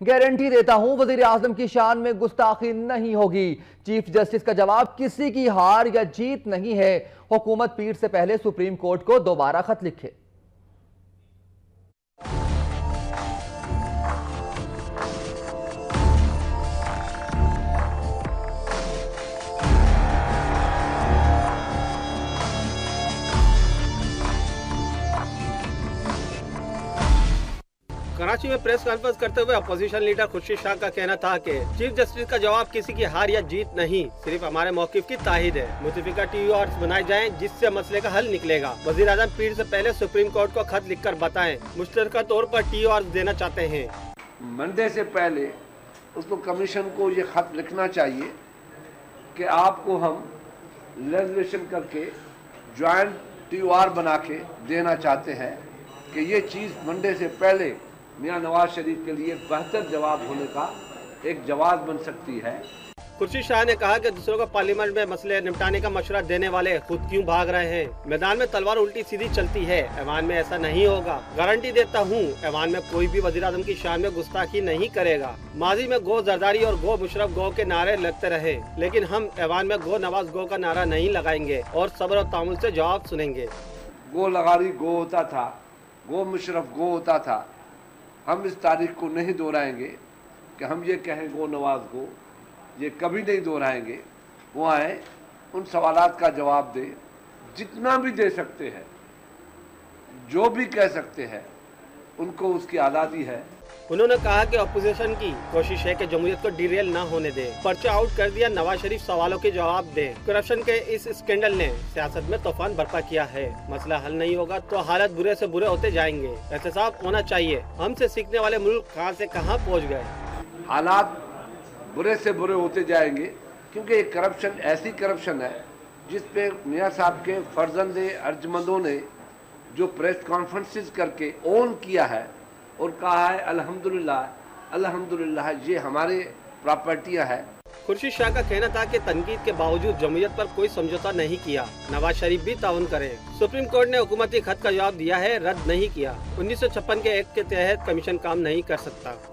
Guarantee देता हूं वजीर आजम की शान में गुस्ताखी नहीं होगी। चीफ जस्टिस का जवाब किसी की हार या जीत नहीं है। हुकूमत पीर से पहले सुप्रीम कोर्ट को दोबारा खत लिखे। कराची में प्रेस कॉन्फ्रेंस करते हुए अपोजिशन लीडर खुर्शीद शाह का कहना था कि चीफ जस्टिस का जवाब किसी की हार या जीत नहीं, सिर्फ हमारे मौकिफ की ताहीद है। मुतफिका TORs बनाए जाएं जिससे मसले का हल निकलेगा। वजीर आजम पीर से पहले सुप्रीम कोर्ट को खत लिखकर बताएं मुश्तरका तौर पर TORs देना चाहते हैं। मंडे से पहले उसको कमीशन को ये खत लिखना चाहिए कि आपको हम लेजिस्लेशन करके ज्वाइंट TOR बना के देना चाहते हैं कि ये चीज़ मंडे से पहले मियां नवाज शरीफ के लिए बेहतर जवाब होने का एक जवाब बन सकती है। खुर्शीद शाह ने कहा कि दूसरों को पार्लियामेंट में मसले निपटाने का मशवरा देने वाले खुद क्यों भाग रहे हैं। मैदान में तलवार उल्टी सीधी चलती है, ऐवान में ऐसा नहीं होगा। गारंटी देता हूँ ऐवान में कोई भी वजीर आजम की शान में गुस्ताखी नहीं करेगा। माजी में गो जरदारी और गो मुशरफ गो के नारे लगते रहे, लेकिन हम ऐवान में गो नवाज गो का नारा नहीं लगाएंगे और सब्र और तामुल से जवाब सुनेंगे। गो लगारी गो होता था, गो मुशरफ गो होता था। हम इस तारीख को नहीं दोहराएंगे कि हम ये कहें गो नवाज गो, ये कभी नहीं दोहराएंगे। वो आए उन सवालात का जवाब दे, जितना भी दे सकते हैं, जो भी कह सकते हैं, उनको उसकी आज़ादी है। उन्होंने कहा कि अपोजिशन की कोशिश है कि जमहूरियत को डिरेल न होने दे। पर्चा आउट कर दिया, नवाज शरीफ सवालों के जवाब दे। करप्शन के इस स्कैंडल ने सियासत में तूफान बर्पा किया है। मसला हल नहीं होगा तो हालत बुरे से बुरे होते जाएंगे। एहतसाब होना चाहिए, हमसे सीखने वाले मुल्क कहां से कहां पहुंच गए। हालात बुरे से बुरे होते जाएंगे क्योंकि ये करप्शन ऐसी करप्शन है जिसपे मियाँ साहब के फर्जंदे अर्जमंदों ने जो प्रेस कॉन्फ्रेंसेस करके ओन किया है और कहा है अल्हम्दुलिल्लाह अल्हम्दुलिल्लाह ये हमारे प्रॉपर्टियां है। खुर्शीद शाह का कहना था कि तनकीद के बावजूद जमहूरियत पर कोई समझौता नहीं किया। नवाज शरीफ भी ताउन करे। सुप्रीम कोर्ट ने हुकूमती खत का जवाब दिया है, रद्द नहीं किया। 1956 के एक्ट के तहत कमीशन काम नहीं कर सकता।